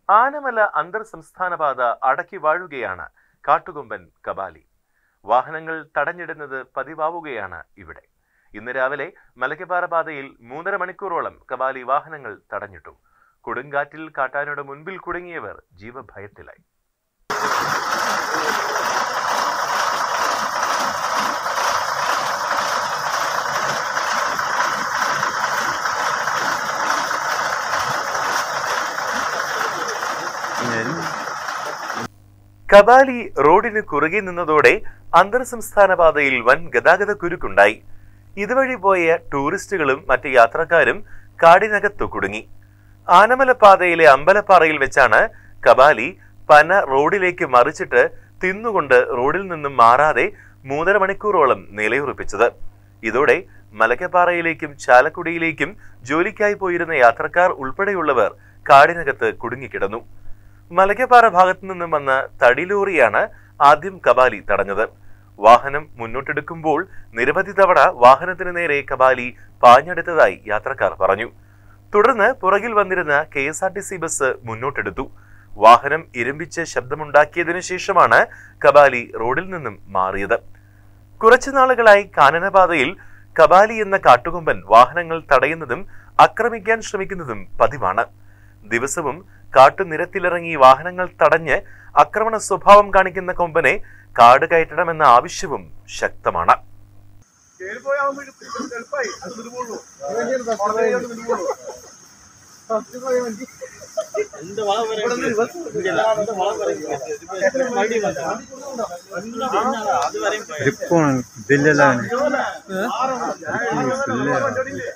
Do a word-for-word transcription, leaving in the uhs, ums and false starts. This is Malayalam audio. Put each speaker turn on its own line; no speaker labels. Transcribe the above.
ആനമല അന്തർ സംസ്ഥാന പാത അടക്കി വാഴുകയാണ് കാട്ടുകൊമ്പൻ കബാലി. വാഹനങ്ങൾ തടഞ്ഞിടുന്നത് പതിവാവുകയാണ് ഇവിടെ. ഇന്ന് രാവിലെ മലക്കപ്പാറ പാതയിൽ മൂന്നര മണിക്കൂറോളം കബാലി വാഹനങ്ങൾ തടഞ്ഞിട്ടു. കൊടുങ്കാറ്റിൽ കാട്ടാനയുടെ മുൻപിൽ കുടുങ്ങിയവർ ജീവഭയത്തിലായി. കബാലി റോഡിന് കുറുകെ നിന്നതോടെ അന്തർ സംസ്ഥാന പാതയിൽ വൻ ഗതാഗത കുരുക്കുണ്ടായി. ഇതുവഴി പോയ ടൂറിസ്റ്റുകളും മറ്റ് യാത്രക്കാരും കാടിനകത്തു കുടുങ്ങി. ആനമല പാതയിലെ അമ്പലപ്പാറയിൽ വെച്ചാണ് കബാലി പന റോഡിലേക്ക് മറിച്ചിട്ട് തിന്നുകൊണ്ട് റോഡിൽ നിന്നും മാറാതെ മൂന്നര മണിക്കൂറോളം നിലയുറപ്പിച്ചത്. ഇതോടെ മലക്കപ്പാറയിലേക്കും ചാലക്കുടിയിലേക്കും ജോലിക്കായി പോയിരുന്ന യാത്രക്കാർ ഉൾപ്പെടെയുള്ളവർ കാടിനകത്ത് കുടുങ്ങിക്കിടന്നു. മലക്കപ്പാറ ഭാഗത്തു നിന്നും വന്ന തടിലോറിയാണ് ആദ്യം കബാലി തടഞ്ഞത്. വാഹനം മുന്നോട്ടെടുക്കുമ്പോൾ നിരവധി തവണ വാഹനത്തിന് നേരെ കബാലി പാഞ്ഞെടുത്തതായി യാത്രക്കാർ പറഞ്ഞു. തുടർന്ന് പുറകിൽ വന്നിരുന്ന K S R T C bus മുന്നോട്ടെടുത്തു. വാഹനം ഇരമ്പിച്ച് ശബ്ദമുണ്ടാക്കിയതിനു ശേഷമാണ് കബാലി റോഡിൽ നിന്നും മാറിയത്. കുറച്ചു നാളുകളായി കാനനപാതയിൽ കബാലി എന്ന കാട്ടുകൊമ്പൻ വാഹനങ്ങൾ തടയുന്നതും ആക്രമിക്കാൻ ശ്രമിക്കുന്നതും പതിവാണ്. ദിവസവും കാട്ടുനിരത്തിലിറങ്ങി വാഹനങ്ങൾ തടഞ്ഞ് ആക്രമണ സ്വഭാവം കാണിക്കുന്ന കൊമ്പനെ കാട് കയറ്റണമെന്ന ആവശ്യവും ശക്തമാണ്.
ില്ല